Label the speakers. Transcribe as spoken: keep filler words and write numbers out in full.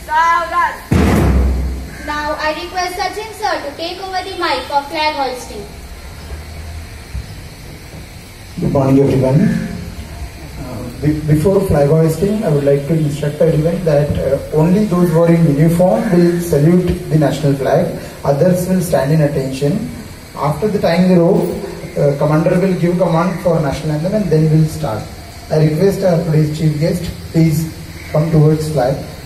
Speaker 1: Now I request Sachin sir to take over the mic for flag hoisting.
Speaker 2: Good morning everyone. Uh, be before flag hoisting, I would like to instruct everyone that uh, only those who are in uniform will salute the national flag, others will stand in attention. After the tying the rope, uh, commander will give command for national anthem and then we'll start. I request our today's chief guest, please come towards flag.